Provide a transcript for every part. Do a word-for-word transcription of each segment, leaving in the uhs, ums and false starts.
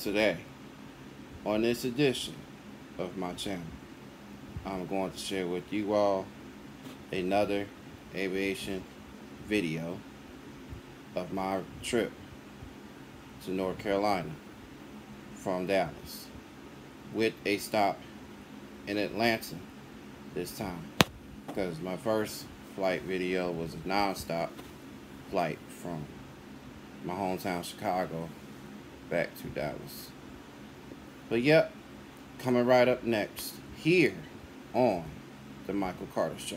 Today, on this edition of my channel, I'm going to share with you all another aviation video of my trip to North Carolina from Dallas, with a stop in Atlanta this time, because my first flight video was a non-stop flight from my hometown Chicago back to Dallas. But yep, coming right up next here on the Michael Carter Show.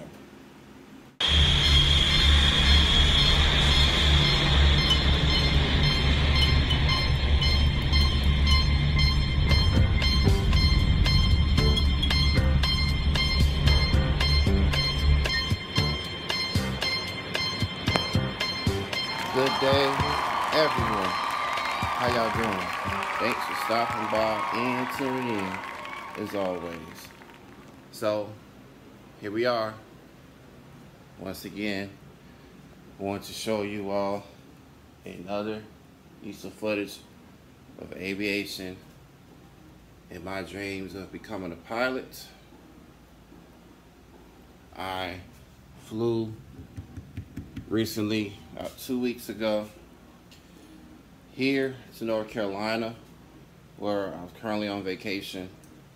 Good day, everyone. How y'all doing? Thanks for stopping by and tuning in, as always. So, here we are. Once again, I want to show you all another piece of footage of aviation and my dreams of becoming a pilot. I flew recently, about two weeks ago, here to North Carolina, where I was currently on vacation,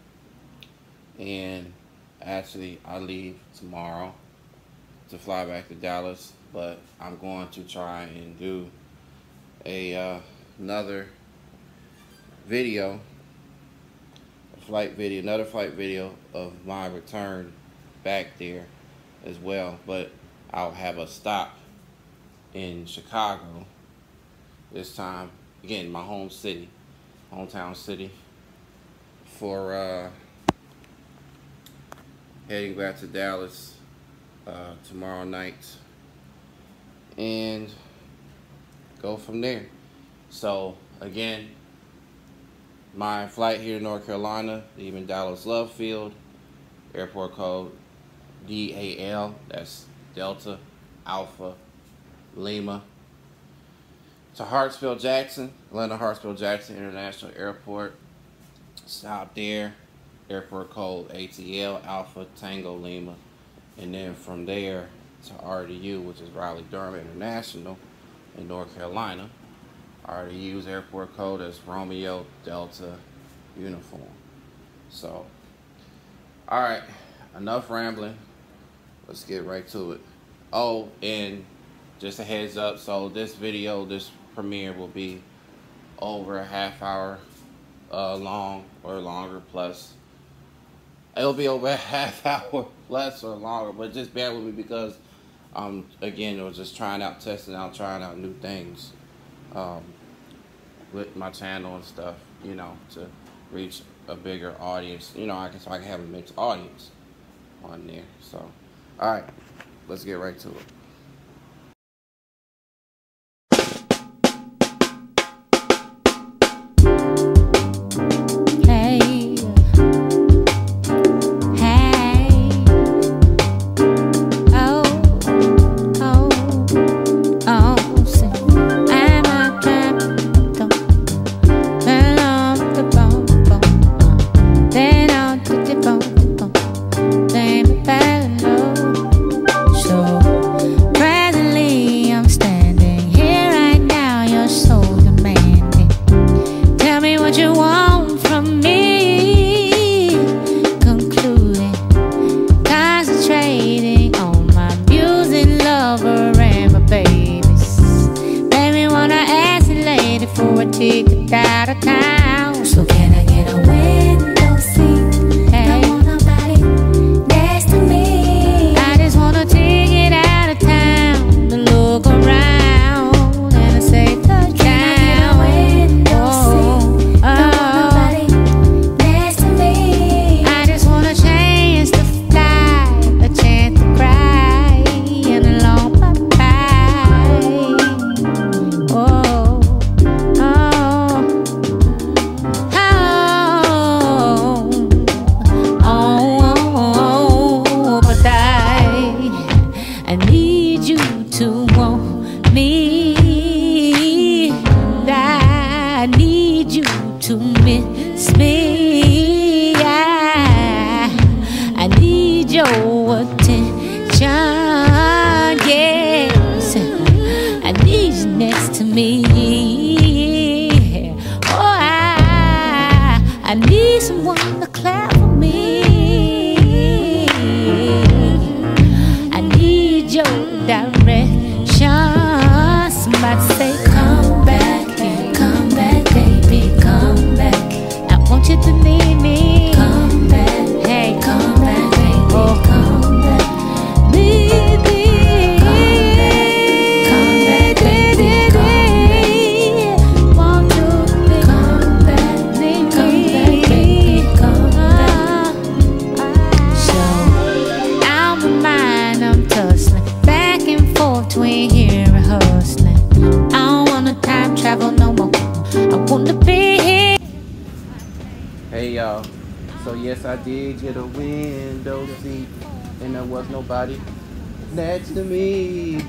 and actually I leave tomorrow to fly back to Dallas, but I'm going to try and do a uh, another video, a flight video, another flight video of my return back there as well, but I'll have a stop in Chicago this time, again, my home city, hometown city, for uh, heading back to Dallas uh, tomorrow night, and go from there. So again, my flight here to North Carolina, leaving Dallas Love Field, airport code D A L, that's Delta Alpha Lima, to Hartsfield Jackson, Atlanta Hartsfield Jackson International Airport. Stop there, airport code A T L Alpha Tango Lima, and then from there to R D U, which is Raleigh Durham International in North Carolina. R D U's airport code is Romeo Delta Uniform. So, all right, enough rambling. Let's get right to it. Oh, and just a heads up, so this video, this premiere will be over a half hour uh, long or longer plus. It'll be over a half hour plus or longer, but just bear with me because, um, again, I was just trying out, testing out, trying out new things um, with my channel and stuff, you know, to reach a bigger audience. You know, I can, so I can have a mixed audience on there. So, all right, let's get right to it. Ticket out of town. So can I get a window seat? Hey. Don't want nobody next to me. I just want a ticket out of town to look around and a safe touchdown. Can I get a window oh. seat? Don't oh. want nobody next to me. I just want a chance to fly, a chance to cry, and a long bye-bye. Oh. I need you to miss me. I, I need your attention, yes. I need you next to me. Oh, I, I need someone to clap for me. I need your direction. Somebody say, come back, come back, baby, come back. I want you to need me. Come back, hey, come back, baby, oh, come back. Need me. Come back, baby, come back. Want you to come back, need me. Come back, baby, come back. So, out my mind, I'm tussling back and forth between here and hustling. I don't wanna time travel no more. I wanna be here. Hey y'all, so yes, I did get a window seat and there was nobody next to me.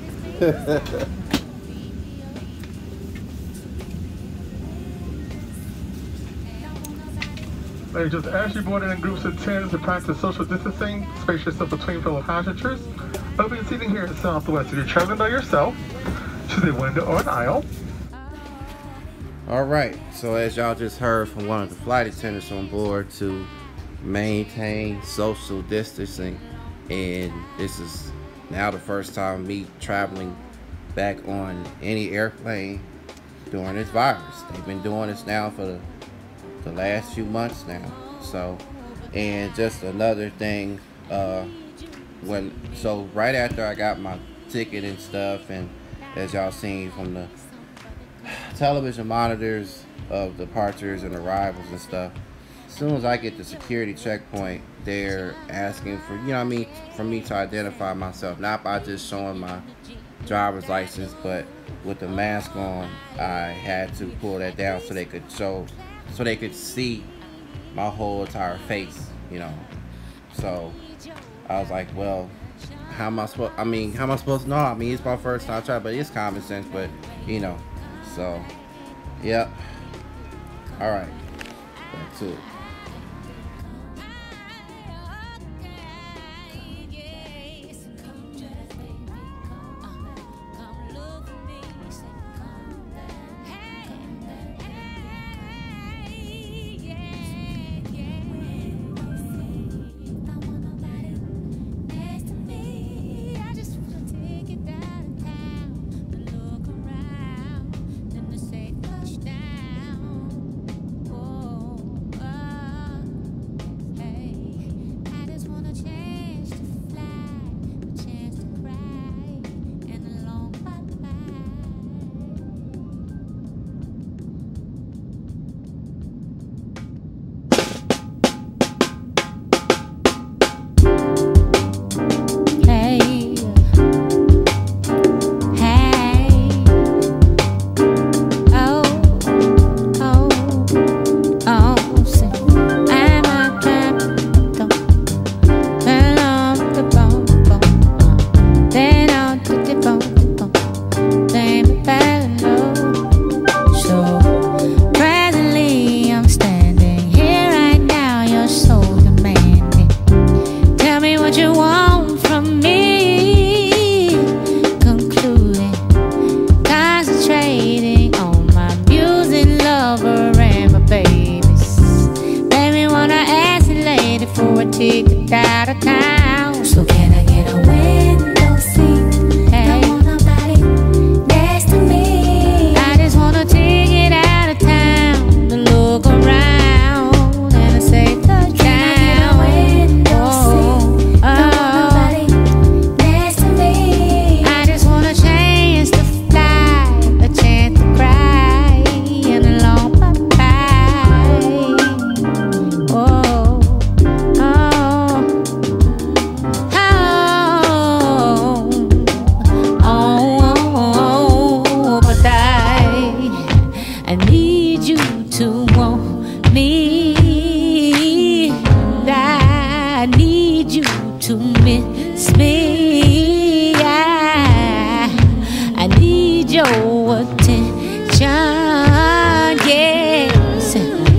Ladies, just as you board in groups of ten to practice social distancing, space yourself between fellow passengers. Open seating here in Southwest. If you're traveling by yourself, choose a window or an aisle. All right, so as y'all just heard from one of the flight attendants on board, to maintain social distancing, and this is now the first time me traveling back on any airplane during this virus. They've been doing this now for the, the last few months now. So, and just another thing, uh, when so right after I got my ticket and stuff, and as y'all seen from the television monitors of departures and arrivals and stuff, as soon as I get the security checkpoint, they're asking for, you know what I mean, for me to identify myself, not by just showing my driver's license, but with the mask on, I had to pull that down so they could show, so they could see my whole entire face, you know. So I was like, well, how am I supposed, I mean, how am I supposed to know? I mean, it's my first time trying, but it's common sense, but, you know. So, yep. All right, back to it. Ticket out of town. So can I get a window seat? Hey. Don't want nobody next to me. I just want a ticket out of town to look around and a safe touchdown. Can I get a window seat? Don't want nobody next to me. I just want a chance to fly, a chance to cry, and a long bye-bye. Oh. I need you to want me. I need you to miss me. I, I need your attention, yes.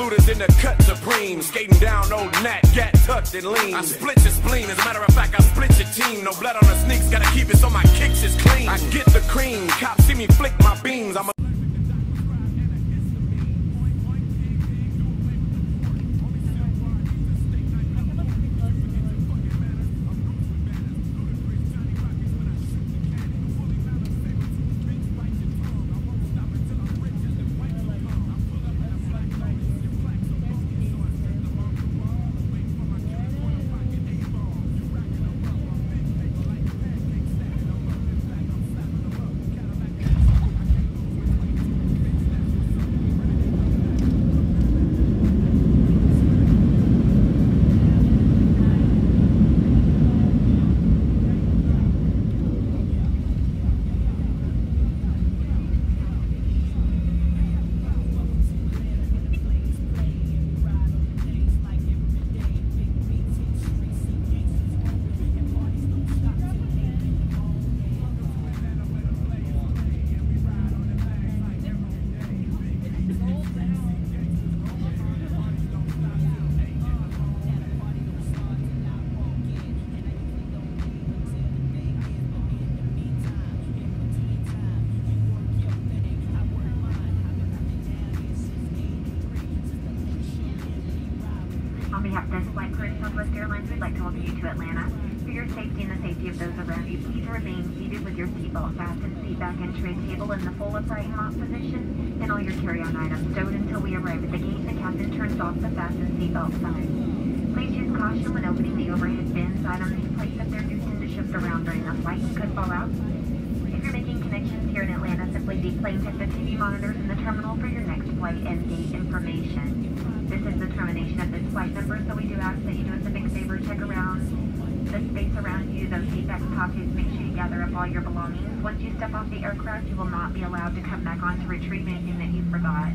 Luda's in the cut supreme. Skating down old Nat, gat tucked and lean. I split your spleen, as a matter of fact, I split your team. No blood on the sneaks, gotta keep it so my kicks is clean. I get the cream, cops see me flick my beams. I'm a On behalf of this flight crew at Southwest Airlines, we'd like to welcome you to Atlanta. For your safety and the safety of those around you, please remain seated with your seatbelt fastened, seat back entry table in the full upright and lock position, and all your carry-on items stowed until we arrive at the gate and the captain turns off the fastened seatbelt sign. Please use caution when opening the overhead bins. Items these plates if they're do tend to shift around during the flight and could fall out. If you're making connections here in Atlanta, simply deplane tip the T V monitors in the terminal for your next flight and gate information. This is the termination of this flight number, so we do ask that you do us a big favor, check around the space around you, those seat backs, pockets, make sure you gather up all your belongings. Once you step off the aircraft, you will not be allowed to come back on to retrieve anything that you forgot.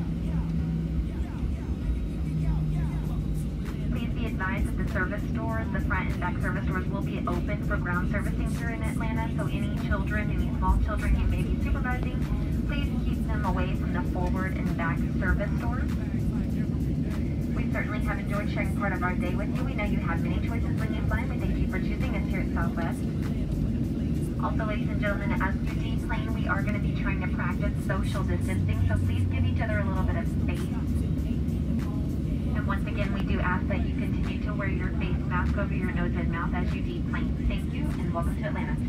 Please be advised that the service doors, the front and back service doors, will be open for ground servicing here in Atlanta, so any children, any small children you may be supervising, please keep them away from the forward and back service doors. We certainly have enjoyed sharing part of our day with you. We know you have many choices when you fly, and we thank you for choosing us here at Southwest. Also, ladies and gentlemen, as you deplane, we are going to be trying to practice social distancing, so please give each other a little bit of space. And once again, we do ask that you continue to wear your face mask over your nose and mouth as you deplane. Thank you, and welcome to Atlanta.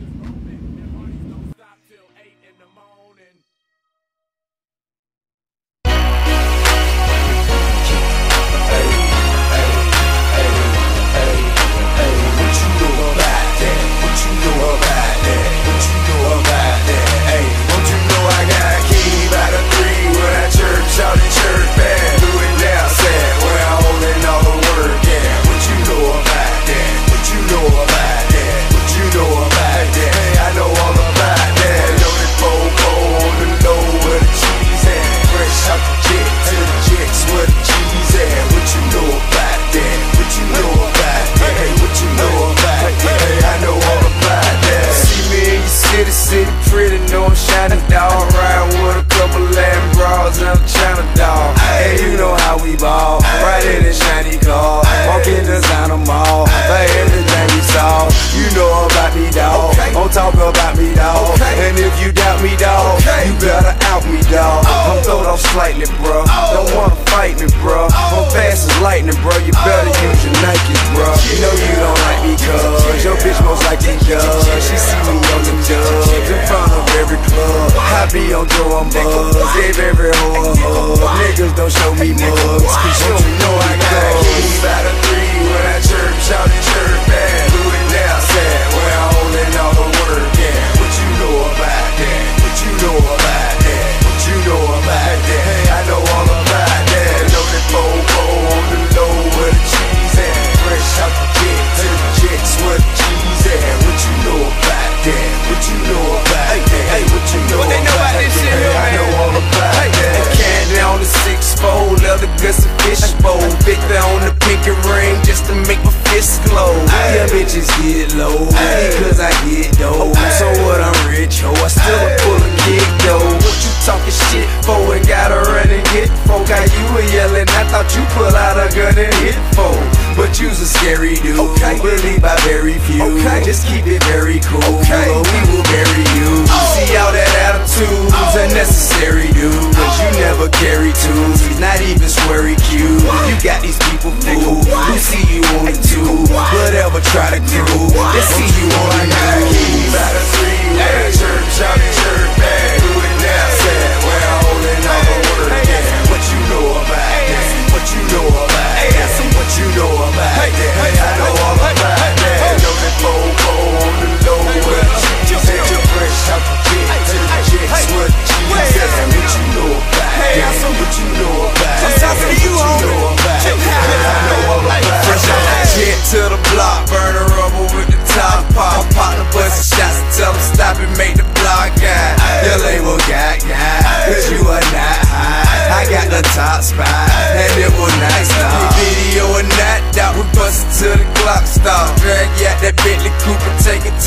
Talk about me, dawg. Okay. And if you doubt me, dawg, okay, you better out me, dawg. Oh. I'm throwed off slightly, bro. Oh. Don't wanna fight me, bro. Oh. I'm fast as lightning, bro. You better oh. use your Nikes, bro. Yeah. You know you don't like me, cuz your bitch most likely does. She see me on the dubs in front of every club. I be on Joe, I'm buzz. Gave every hoe a hug. Niggas don't show me mugs, cause you don't know I got a key by the three when I chirp, shout and chirp back. Do it now, sad, when I'm holding all the work. Yeah, what you know about that? What you know about that? What you know about that? Hey, I know all about that. Loaded fofo on the low where the cheese at. Fresh out the jet to the jets where the cheese at. What you know about that? What you know about that? Hey, what you know about that? Hey, I know all about that. And candy on the six fold, leather guts and fish bowl. Victor on the pinky ring just to make my fist glow.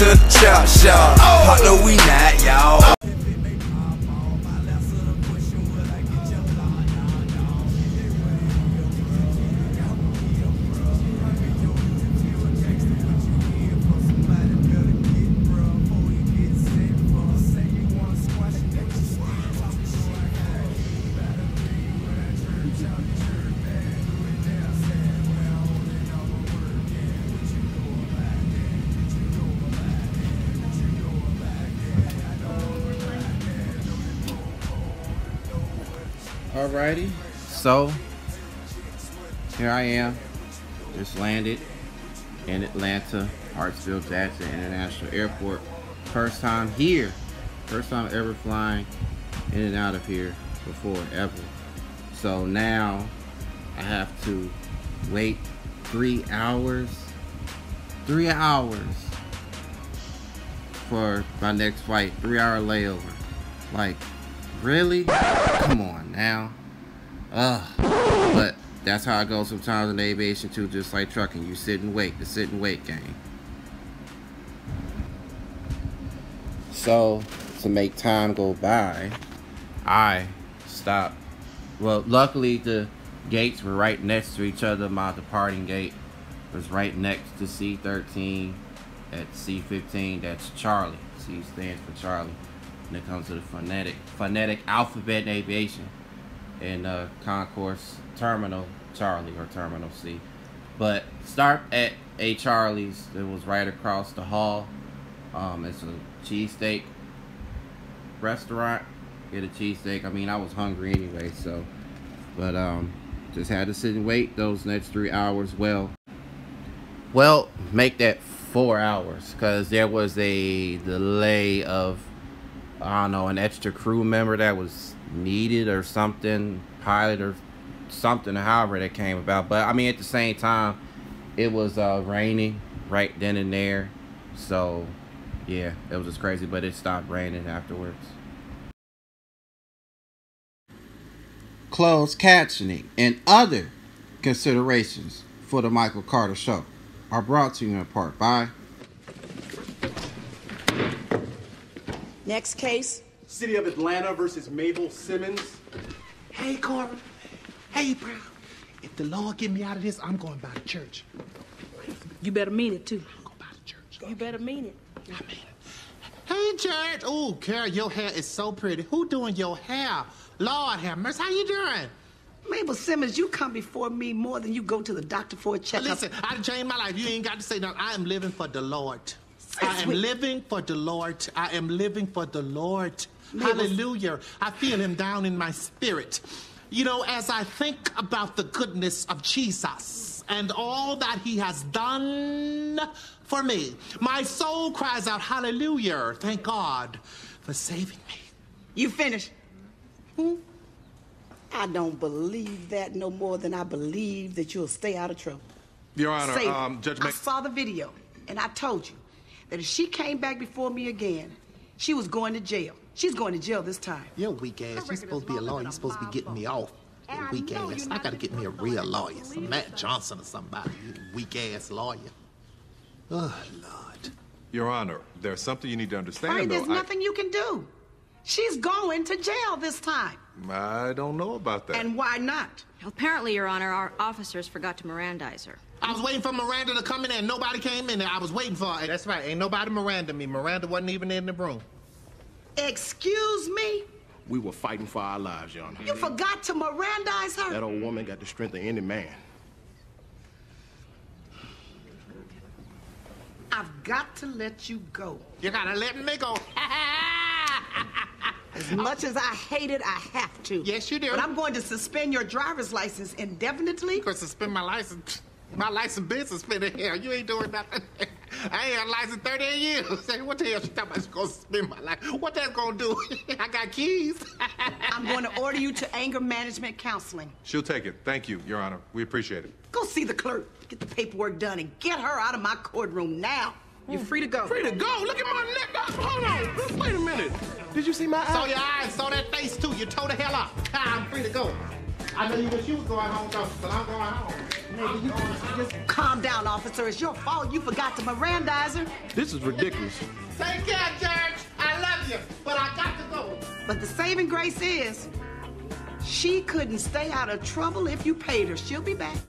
to the chop shop. I know we not, y'all. Alrighty, so here I am, just landed in Atlanta, Hartsfield-Jackson International Airport. First time here, first time ever flying in and out of here before, ever. So now I have to wait three hours, three hours for my next flight, three hour layover. Like, really? Come on now. Ugh. But that's how it goes sometimes in aviation too, just like trucking. You sit and wait, the sit and wait game. So, to make time go by, I stopped. Well, luckily the gates were right next to each other. My departing gate was right next to C thirteen. At C fifteen, that's Charlie. C stands for Charlie. When it comes to the phonetic phonetic alphabet in aviation, and uh, Concourse Terminal Charlie or Terminal C. But start at a Charlie's that was right across the hall. Um, it's a cheesesteak restaurant. Get a cheesesteak. I mean, I was hungry anyway, so but um, just had to sit and wait those next three hours. Well, well, make that four hours because there was a delay of, I don't know, an extra crew member that was needed or something, pilot or something, or however that came about. But I mean, at the same time, it was uh, raining right then and there. So yeah, it was just crazy, but it stopped raining afterwards. Closed captioning and other considerations for the Michael Carter Show are brought to you in part by Next case. City of Atlanta versus Mabel Simmons. Hey, Cora. Hey, bro. If the Lord get me out of this, I'm going by the church. You better mean it, too. I'm going by the church. You better mean it. I mean it. Hey, church. Oh, Carol, your hair is so pretty. Who doing your hair? Lord have mercy. How you doing? Mabel Simmons, you come before me more than you go to the doctor for a checkup. Listen, I changed my life. You ain't got to say nothing. I am living for the Lord. I am living for the Lord. I am living for the Lord. Mabel. Hallelujah. I feel him down in my spirit. You know, as I think about the goodness of Jesus and all that he has done for me, my soul cries out, hallelujah. Thank God for saving me. You finished? Hmm? I don't believe that no more than I believe that you'll stay out of trouble. Your Honor, Save um, Judge Mac- I saw the video, and I told you that if she came back before me again, she was going to jail. She's going to jail this time. You're weak ass. You're supposed to be a lawyer. You're supposed to be getting me off. You weak ass. I gotta get me a real lawyer. Some Matt Johnson or somebody. You weak ass lawyer. Oh, Lord. Your Honor, there's something you need to understand, Right, though. there's nothing you can do. She's going to jail this time. I, I don't know about that. And why not? Apparently, Your Honor, our officers forgot to Mirandize her. I was waiting for Miranda to come in there and nobody came in there. I was waiting for her. That's right. Ain't nobody Miranda me. Miranda wasn't even in the room. Excuse me? We were fighting for our lives, Your Honor. You forgot to Mirandize her? That old woman got the strength of any man. I've got to let you go. You gotta let me go. As much as I hate it, I have to. Yes, you do. But I'm going to suspend your driver's license indefinitely. You gonna suspend my license? My license been suspended. Hell, you ain't doing nothing. I ain't had a license thirty-eight years. Say, what the hell she talking about? She's gonna suspend my license. What that gonna do? I got keys. I'm going to order you to anger management counseling. She'll take it. Thank you, Your Honor. We appreciate it. Go see the clerk. Get the paperwork done and get her out of my courtroom now. You're free to go. Free to go? Look at my neck. Hold on. Wait a minute. Did you see my Saw eye? your eyes, saw that face too. You tore the hell up. I'm free to go. I know you wish you was going home, though, but I'm going home. Maybe you can just calm down, officer. It's your fault. You forgot to Mirandize her. This is ridiculous. Take care, Judge. I love you, but I got to go. But the saving grace is, she couldn't stay out of trouble if you paid her. She'll be back.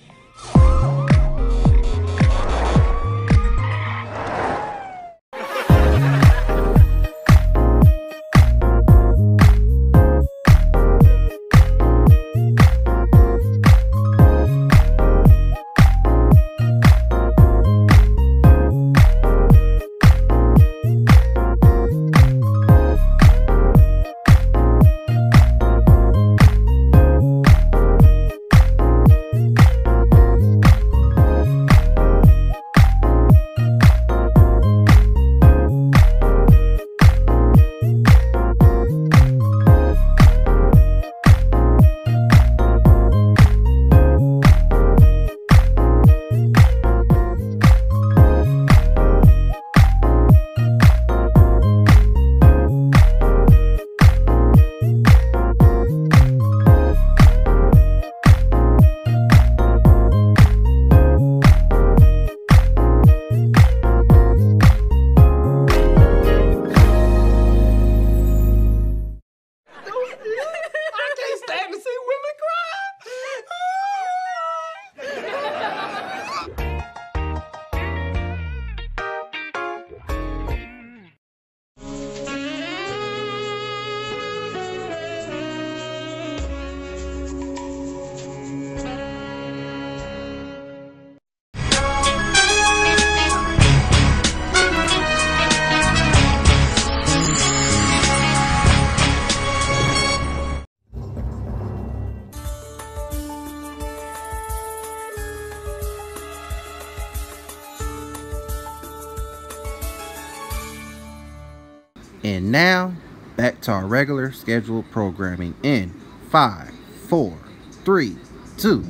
And now, back to our regular scheduled programming in five, four, three, two.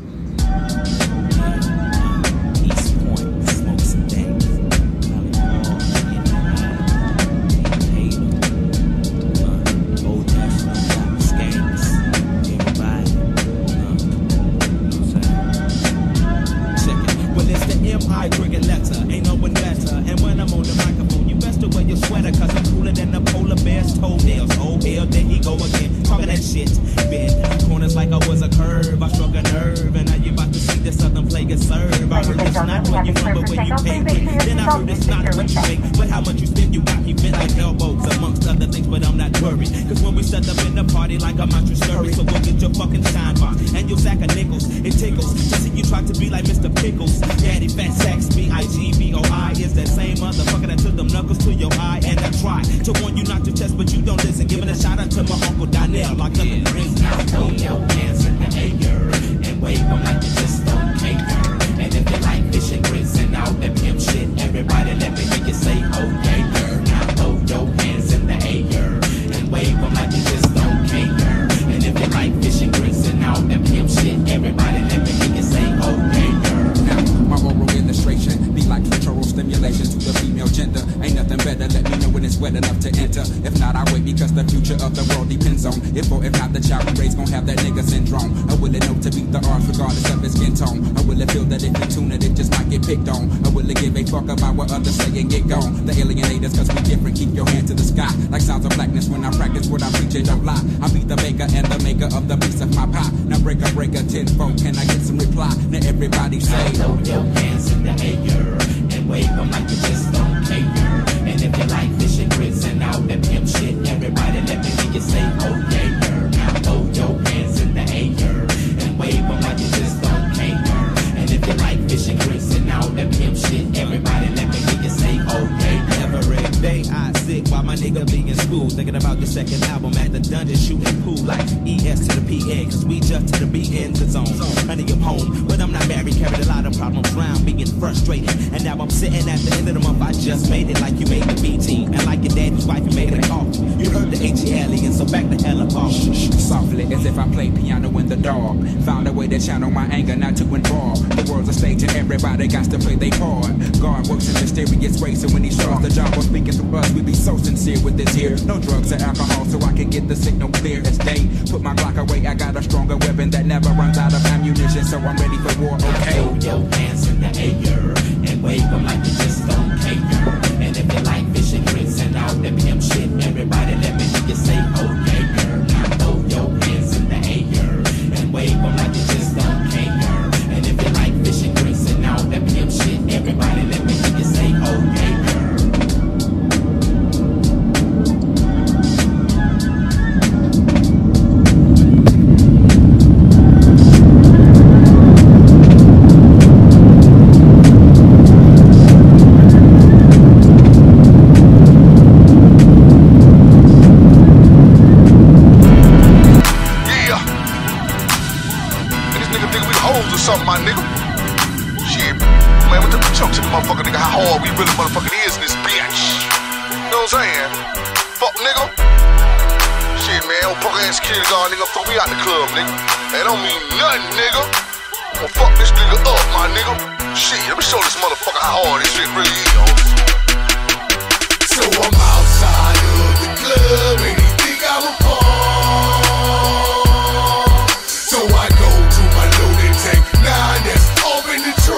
So back the hell up off. softly as if I play piano in the dark. Found a way to channel my anger, not to involve. The world's a stage and everybody got to play their part. God works in mysterious ways, so when he starts the job of speaking through us, we be so sincere with this here. No drugs or alcohol, so I can get the signal clear as day. Put my Glock away, I got a stronger weapon that never runs out of ammunition, so I'm ready for war, okay? Throw your hands in the air and wave them like you just don't care. And if you like fish and grits and all that pimp shit, everybody let me hear you say, okay, girl. Now throw your hands in the air and wave them like you just don't care. And if you like fish and grits and all that pimp shit, everybody let me hear you say, okay, girl. Something, my nigga. Shit, man, what the jump to the motherfucker, nigga? How hard we really motherfucking is in this bitch? You know what I'm saying? Fuck, nigga. Shit, man, old punk ass security guard, nigga, fuck me out the club, nigga. That don't mean nothing, nigga. I'm gonna fuck this nigga up, my nigga. Shit, let me show this motherfucker how hard this shit really is. So I'm outside of the club and he think I'm a punk. So I go to my loaded tank, now that's off in the trunk.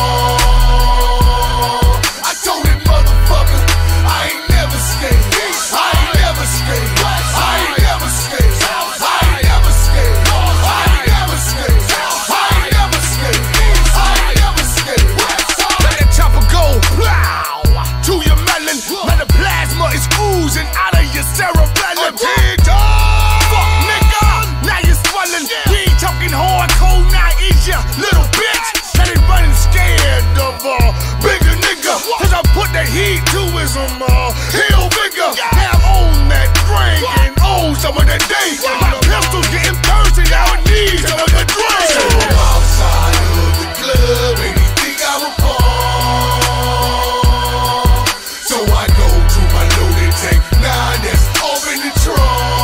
I told that motherfucker, I ain't never scared. I ain't never scared. I ain't never scared. I ain't never scared. I ain't never scared. I ain't never scared. I ain't never scared. Let that chopper go, plow, to your melon. Let the plasma is oozing out of your cerebellum. Fuck, nigga, now you're swelling. We ain't talking hardcore, now is ya, little bitch. That ain't running scared of a uh, bigger nigga. Cause I put the heat to his um, uh, heel vigor. Now I'm on that drink and own some of that day. My pistol's getting thirsty, now it needs another drink. So I'm outside of the club and he think I'm a punk. So I go to my loaded tank, now that's off in the trunk.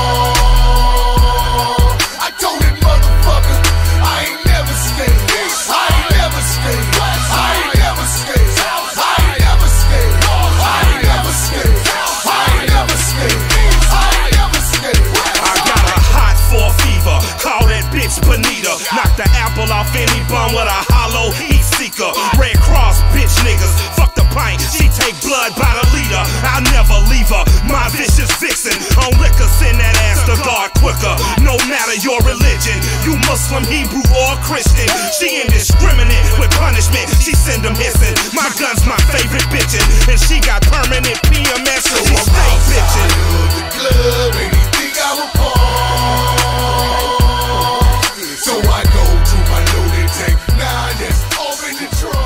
I told that motherfucker, I ain't never scared. I ain't never scared. I ain't never scared. I ain't never scared. I ain't never scared. I ain't never scared. I ain't never scared. I got a hot for fever, call that bitch Bonita. Knock the apple off any bum with a hollow heat seeker. Red Cross bitch niggas, fuck the pint, she take blood by the liter. I'll never leave her, my vicious vixen. On liquor, send that ass to God quicker. No matter your religion, you Muslim, Hebrew, or Christian. She indiscriminate with punishment, she send them hissing. My gun's my favorite bitchin', and she got permanent P M S and she stay bitchin'. The club and he think I'm a punk. So I go to my loaded tank, now that's off in the trunk.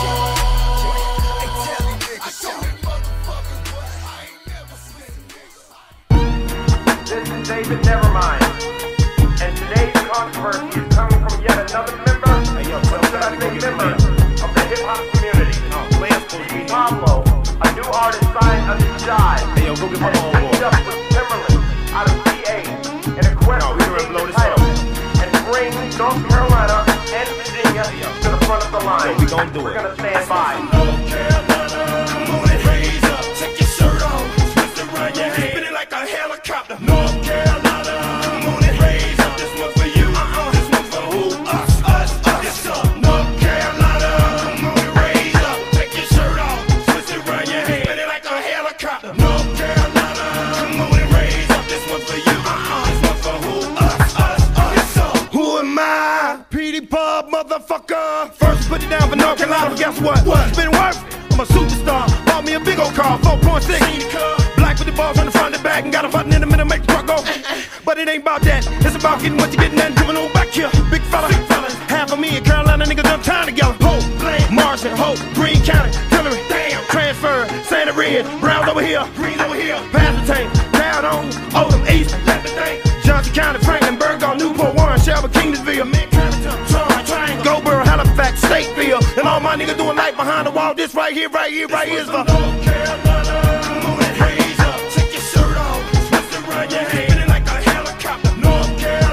I told that motherfucker, I ain't never scared. This is David Nevermind, and today's controversy is coming from yet another member, hey, yo, what should I say member, of the hip-hop community. Oh, Pablo, a new artist signed under Jive, hey, yo, go get my and teamed up with Timberland out of P A in a quest no, to take the title and bring North Carolina and Virginia to the front of the line. So we gonna do We're it. We're gonna stand by. North Carolina, come on and raise up, take your shirt off, twist it around your head, spin it like a helicopter. North Carolina, come on and raise up, this one for you, uh-uh. This one for who? Us, us, us. Yes, up. North Carolina, come on and raise up, take your shirt off, twist it around your head, spin it like a helicopter. North Carolina, come on and raise up, this one for you, uh-uh. This one for who? Us, us, us. Yes, up. Who am I? Petey Pub, motherfucker. First put it down for North Carolina, but guess what? What? It's been worth. I'm a superstar. Bought me a big old car, four point six. Black with the balls on the front and back, and got a button in the middle, make the truck go. But it ain't about that. It's about getting what you getting and doing on back here. Big fella, big fella. Half of me and Carolina niggas done time together. Hope, Marshall, Hope, Greene County, Hillary, damn, transfer, Santa Red, Browns over here, Green over here, Pass the Tank, down on Oldham East, let the thing. Johnson County, Franklin, Burgall, Newport, Warren, Shelby, Kingsville, Goldsboro, Halifax, Stateville, and all my niggas doing life behind the wall. This right here, right here, right here is for North Carolina. Come on and raise up, take your shirt off, twist it around your head, spin it like a helicopter. North Carolina.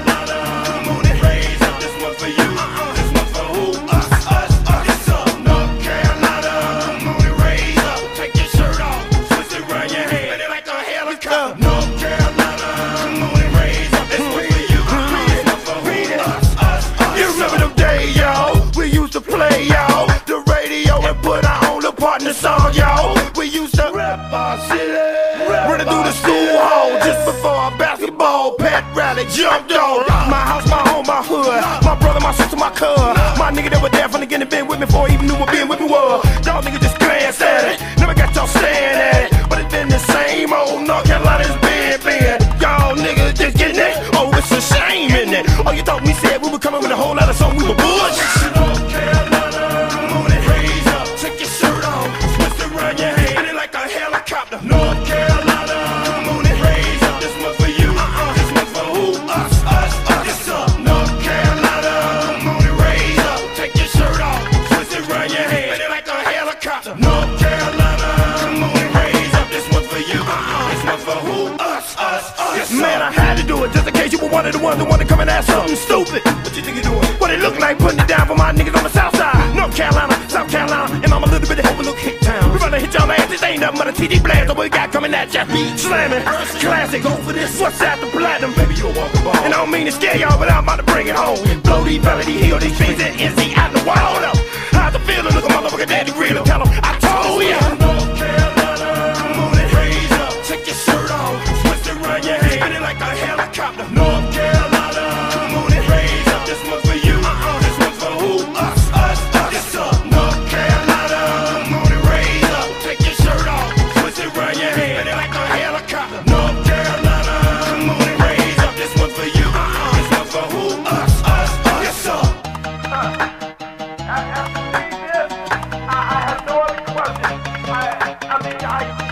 ball, Pat Rally, jump dog. My house, my home, my hood. My brother, my sister, my cuz. My nigga that was there from the beginning, been with me before he even knew what being with me was. Y'all niggas just glance at it. Never got y'all staring at it. But it's been the same old North Carolina's been, been. Y'all niggas just getting it. Oh, it's a shame in it. Oh, you thought we said we were coming with a whole lot of something, we were bullshit. North Carolina, come on and raise up. Take your shirt off, twist it around your head. Hit it like a helicopter. North Carolina, come on and raise up. This one's for you, uh-uh. This one's for who? Us, us, us. Yes, up. North Carolina, come on and raise up. Take your shirt off, twist it around your head. Hit it like a helicopter. North Carolina, come on and raise up. This one's for you, uh-uh. This one's for who? Us, us, us. Yes, man, I had to do it just in case you were one of the ones that want to come and ask something stupid. What you think you doing? What it look like putting it down for my niggas on the south side? North Carolina, South Carolina, and I'm a little bit of overlook Hick Town. We gonna hit y'all ass, this ain't nothing but a T D blast. So what we got coming at ya? Slamming, classic, go for this. What's after platinum? Baby, you'll walk the ball. And I don't mean to scare y'all, but I'm about to bring it home. Blow these melody, heal these things that N C out the wall up. How's the feeling? Look a motherfucker daddy real. Tell him I told ya. North Carolina, come on and raise up. Take your shirt off, twist it around your head. Spin it like a helicopter. North Carolina, come on and raise up. This one's for you, uh-uh. This one's for who? Us, us, us. Yes, up. North Carolina, come on and raise up. Take your shirt off, twist it around your head. Spin it like a helicopter. North Carolina, come on and raise up. This one's for you, uh-uh. This one's for who? Us, us, us. Yes, up. I have to say this. I, I have no other question. I, I mean, I...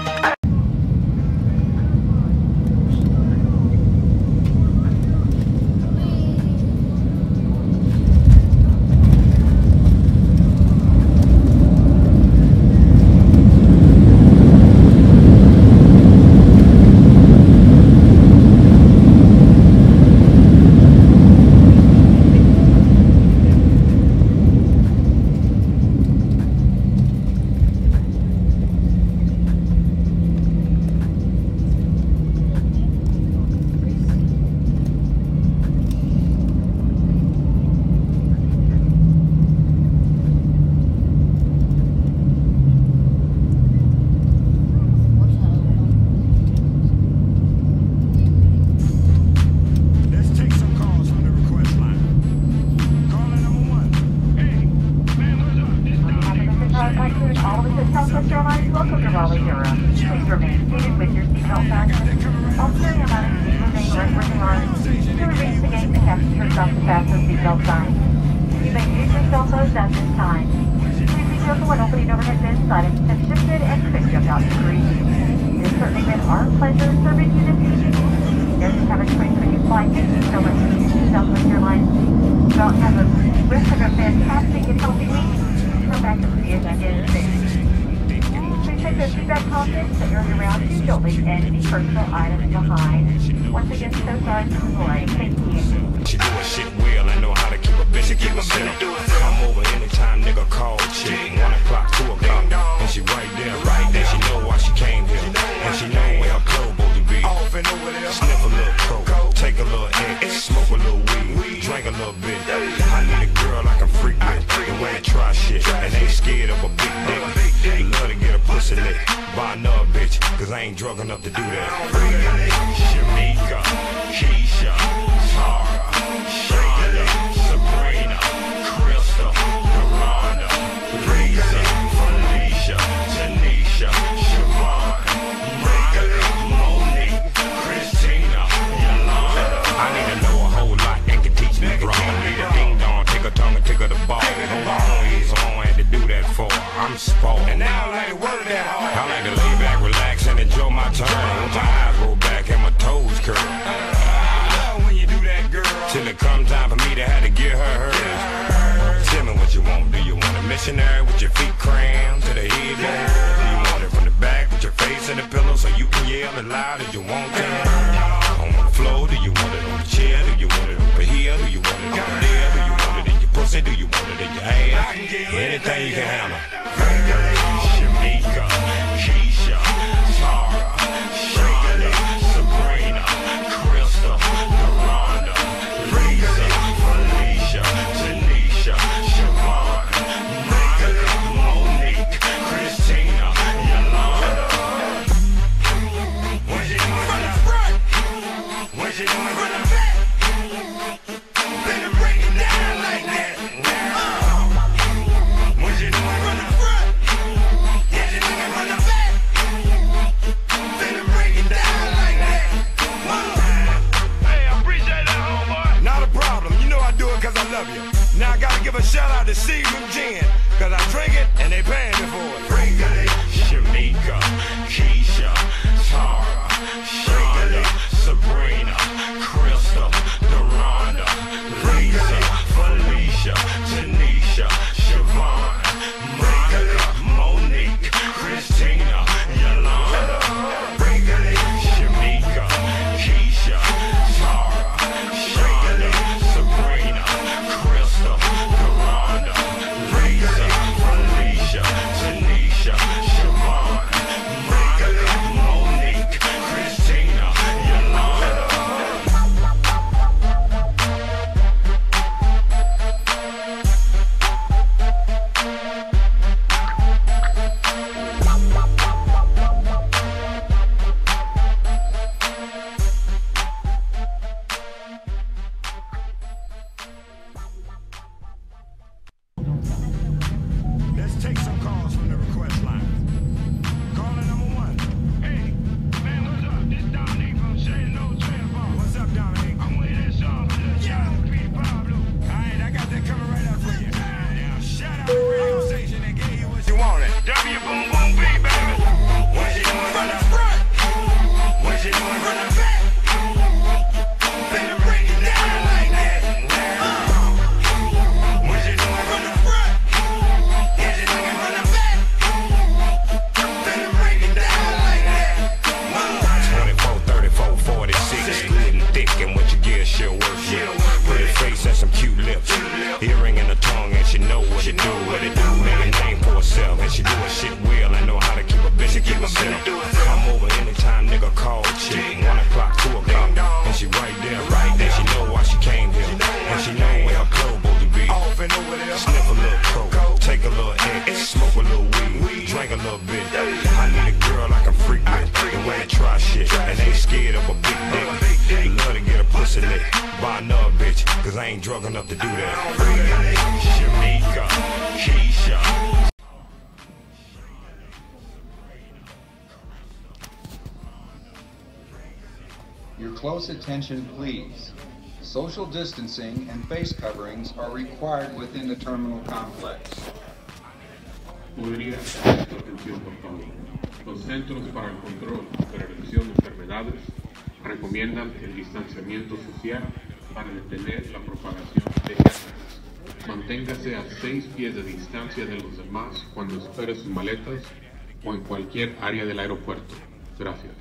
Welcome to Raleigh, Durham. Please remain seated with your seatbelt fastened. All paramedics will remain right where they are to release the gate and passengers off the fasten seatbelt sign. You may use your cell phones at this time. Please be careful when opening overhead bins, items have shifted and quick jump out debris. It has certainly been our pleasure serving you this evening. Air Chicago twenty twenty flight is so much to Southwest Airlines. Well, have a rest of a fantastic and healthy week. Come back and see us again soon. Please take those seatback pockets, the area around you, don't leave any personal items behind. Once again, so sorry for the delay. Thank you. She do her shit well and know how to keep a bitch keep a center. Come over anytime, nigga, call chick. One o'clock, two o'clock, and she right there, right there. She know why she came here, and she know where her clothes supposed to be. Sniff a little coke, take a little X, smoke a little weed, drink a little bit. I need a girl I can freak with, the way to try shit, and ain't scared of a big dick. Love to get a pussy lit by another bitch, cause I ain't drunk enough to do that. Shamika, Keisha, Tara, Shonda, Sabrina, Crystal, Miranda, Lisa, Felicia, Tanisha, Siobhan, Megan, Monique, Christina, Yolanda. I need to know a whole lot and can teach me wrong. Need a ding dong, take a tongue and take her the ball. Hold on, he's on, had to do that for. I'm spoiled. And now I like to work that hard. I like to lay back, relax, and enjoy my turn. With my eyes roll back and my toes curl. When you do that, girl. Till it come time for me to have to give her hers. Tell me what you want. Do you want a missionary with your feet crammed to the headboard? Do you want it from the back with your face in the pillow so you can yell as loud as you want to? On the floor, do you want it on the chair? Do you want it over here? Do you want it over there? Do you want it in your pussy? Do you want it in your ass? Anything you can handle. Shamika, Keisha, Tara, Shonda, Sabrina, Crystal, Miranda, Lisa, Felicia, Tanisha, Siobhan, Megan, Monique, Christina, Yolanda. When she do it from the front, when she do doing from the back? How you like it? Better break it down like that. Uh, what you doing from the front? How you like it? Yeah, you doing from the back? How you like it? Better break it down like that. Uh. Hey, I appreciate that, homeboy. Not a problem. You know I do it cause I love you. Now I gotta give a shout out to Seagram Gin, cause I drink it and they paying me for it. Shamika, Keisha, Tara, Shonda, Sabrina, Crystal, Deronda, Lisa, Felicia, Tanisha, Siobhan, Monica, Monique, Christina, Yolanda, Shamika, Keisha, Tara, Shonda, Sabrina, Crystal, Deronda, Lisa, Felicia, Tanisha, Siobhan, Monica, Monique, Christina, Yolanda. Let's take some calls from the request line. Caller number one. Hey, man, what's up? This Dominic from Shady No Transform. What's up, Dominic? I'm with that song for Lil John and Peter Pablo. Alright, I got that coming right up for you. Now, shout out to the radio station that gave you what you wanted. W Boom Boom B, baby. What you doing from the front? What you doing from the back? Better break it down like that. Uh. What you doing from the front? Yeah, you doing from the back? Better break it down like that. twenty-four, thirty-four, forty-six, good and thick, and what you get, she'll work with. Pretty face and some cute lips, earring in the tongue, and she know what to do, what it do. Make a name for herself, and she do her shit well. I know how to keep a bitch and keep herself. Come over anytime, nigga, call chick. One o'clock, two o'clock, and she right there, right there. She know why she came here, and she know where her clothes supposed to be. Sniff a little coke, take a little X, smoke a little weed, drink a little bit. I need a girl I can freak with, and wanna try shit, and ain't scared of a big dick. Love to get a pussy lick by another bitch, cause I ain't drunk enough to do that. Shamika, Keisha. Your close attention, please. Social distancing and face coverings are required within the terminal complex. Podría tener tu atención, por favor. Los Centros para el Control y Prevención de Enfermedades recomiendan el distanciamiento social para detener la propagación de estas. Manténgase a seis pies de distancia de los demás cuando espere sus maletas o en cualquier área del aeropuerto. Gracias.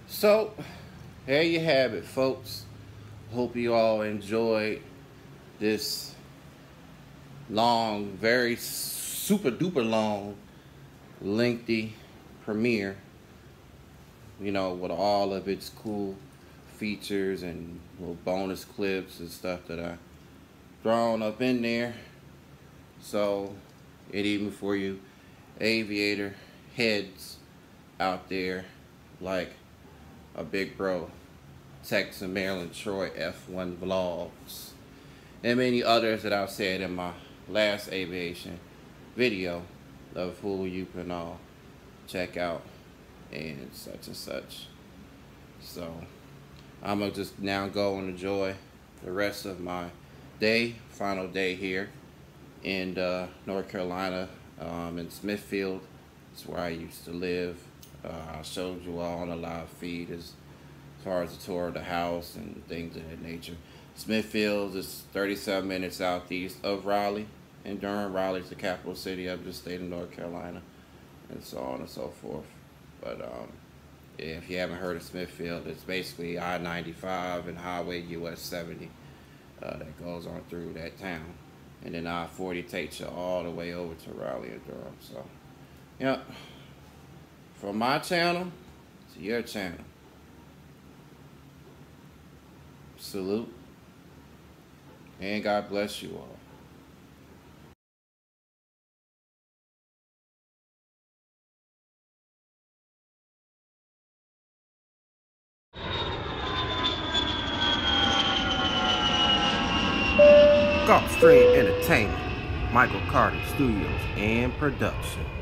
So, there you have it, folks. Hope you all enjoyed this long, very super duper long, lengthy premiere. You know, with all of its cool features and little bonus clips and stuff that I thrown up in there. So, it even for you aviator heads out there like a big bro, Texas Maryland Troy F one Vlogs, and many others that I've said in my last aviation video of who you can all check out and such and such. So I'm gonna just now go and enjoy the rest of my day, final day here in uh, North Carolina, um, in Smithfield. It's where I used to live. Uh, I showed you all on a live feed as far as the tour of the house and things of that nature. Smithfield is thirty-seven minutes southeast of Raleigh, and Durham. Raleigh's the capital city of the state of North Carolina, and so on and so forth. But um, yeah, if you haven't heard of Smithfield, it's basically I ninety-five and Highway U S seventy uh, that goes on through that town, and then I forty takes you all the way over to Raleigh and Durham. So, yeah, from my channel to your channel, salute, and God bless you all. Gulfstream Entertainment, Michael Carter Studios and Production.